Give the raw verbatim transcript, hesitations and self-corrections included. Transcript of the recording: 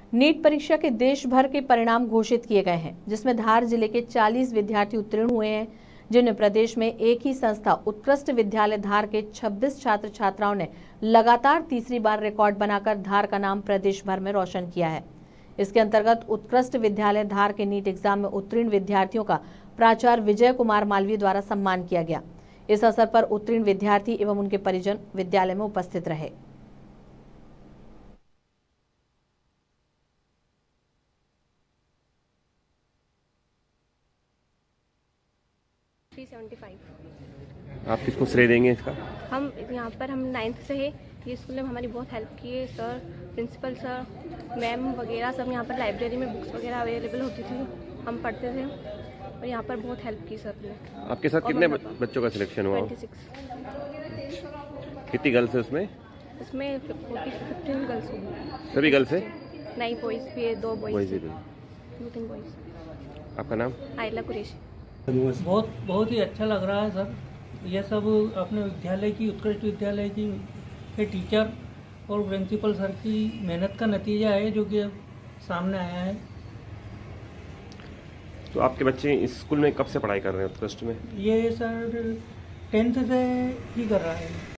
NEET परीक्षा के देश भर के परिणाम घोषित किए गए हैं, जिसमें धार जिले के चालीस विद्यार्थी उत्तीर्ण हुए हैं, जिनमें प्रदेश में एक ही संस्था उत्कृष्ट विद्यालय धार के छब्बीस छात्र छात्राओं ने लगातार तीसरी बार रिकॉर्ड बनाकर धार का नाम प्रदेश भर में रोशन किया है। इसके अंतर्गत उत्कृष्ट विद्यालय धार के नीट एग्जाम में उत्तीर्ण विद्यार्थियों का प्राचार्य विजय कुमार मालवीय द्वारा सम्मान किया गया। इस अवसर पर उत्तीर्ण विद्यार्थी एवं उनके परिजन विद्यालय में उपस्थित रहे। Three seventy five. आप किसको श्रेय देंगे इसका? हम यहाँ पर हम नाइन्थ से है, ये स्कूल ने हमारी बहुत हेल्प की है। सर, प्रिंसिपल सर, मैम वगैरह सब यहाँ पर लाइब्रेरी में बुक्स वगैरह अवेलेबल होती थी, हम पढ़ते थे और यहाँ पर बहुत हेल्प की सर ने। आपके साथ कितने बच्चों का सिलेक्शन हुआ? छब्बीस। कितनी गर्ल्स है उसमें? इसमें फिफ्टीन गर्ल्स होंगी। सभी गर्ल्स है? नहीं, बॉयज भी है, दो बॉयज, दो तीन बॉयज। आपका नाम? आयला कुरैशी। बहुत बहुत ही अच्छा लग रहा है सर। यह सब अपने विद्यालय की, उत्कृष्ट विद्यालय की के टीचर और प्रिंसिपल सर की मेहनत का नतीजा है, जो कि अब सामने आया है। तो आपके बच्चे इस स्कूल में कब से पढ़ाई कर रहे हैं उत्कृष्ट में? ये सर टेंथ से ही कर रहा है।